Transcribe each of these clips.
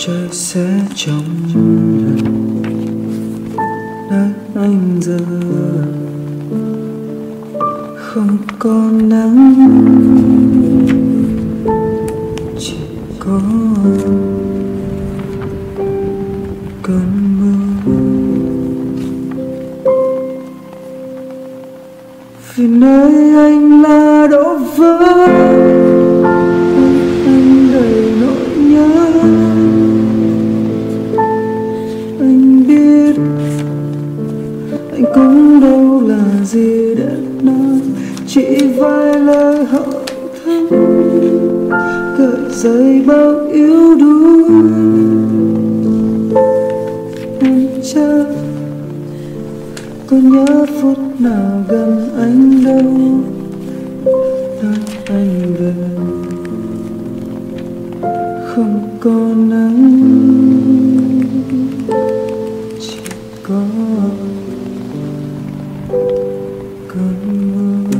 trời sẽ trong nơi anh giờ không có nắng, chỉ có cơn mưa. Vì nơi anh là đổ vỡ, anh đầy nỗi nhớ. Anh biết anh cũng đâu là gì để nói, chỉ vài lời hỏi thăm gợi dậy bao yếu đuối. Anh chắc có nhớ phút nào gần anh đâu, nơi anh về không có nắng, chỉ có cơn mưa.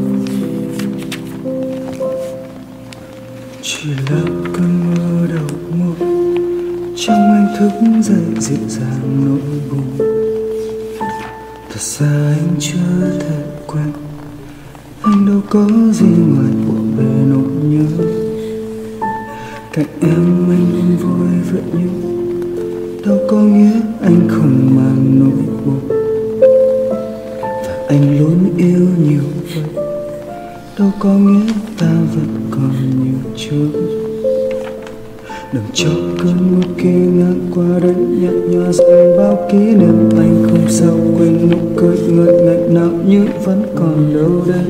Chỉ là cơn mưa đầu mùa, trong anh thức dậy dịu dàng nỗi buồn. Thật ra anh chưa thể quen, anh đâu có gì ngoài bộ bề nỗi nhớ. Cạnh em anh luôn vui vậy nhưng đâu có nghĩa anh không mang nỗi buồn. Và anh luôn yêu nhiều vậy, đâu có nghĩa ta vẫn còn nhiều chút. Đừng cho cơn mưa kia ngang qua đây nhạt nhòa dần bao kỷ niệm. Anh không sao quên nụ cười ngợi ngày nào nhưng vẫn còn đâu đây,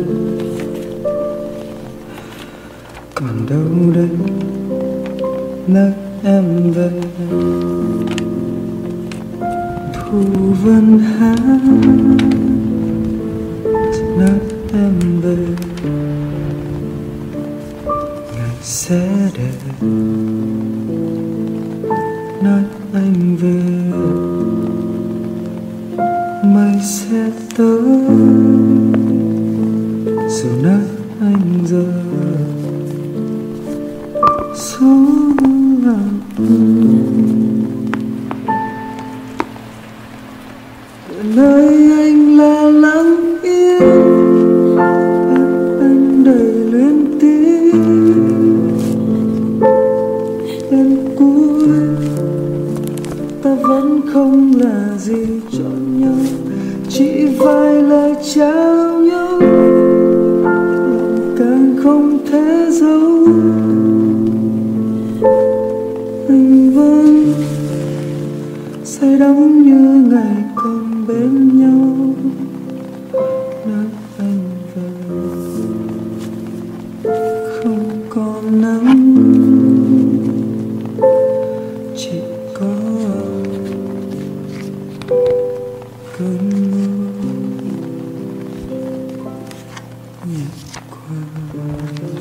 còn đâu đây nơi em về. Thu vân hát nơi em về, ngày sẽ đến nơi anh về, mây sẽ tới dù nơi anh giờ xuống lòng. Nơi anh là lặng yên, anh đầy luyến tiếc. Đến cuối ta vẫn không là gì cho nhau, chỉ vài lời trao nhau, lòng càng không thể giấu. Anh vẫn say đắm như ngày còn bên nhau, nơi anh về không còn nắng, chỉ có cơn mưa nhẹ qua.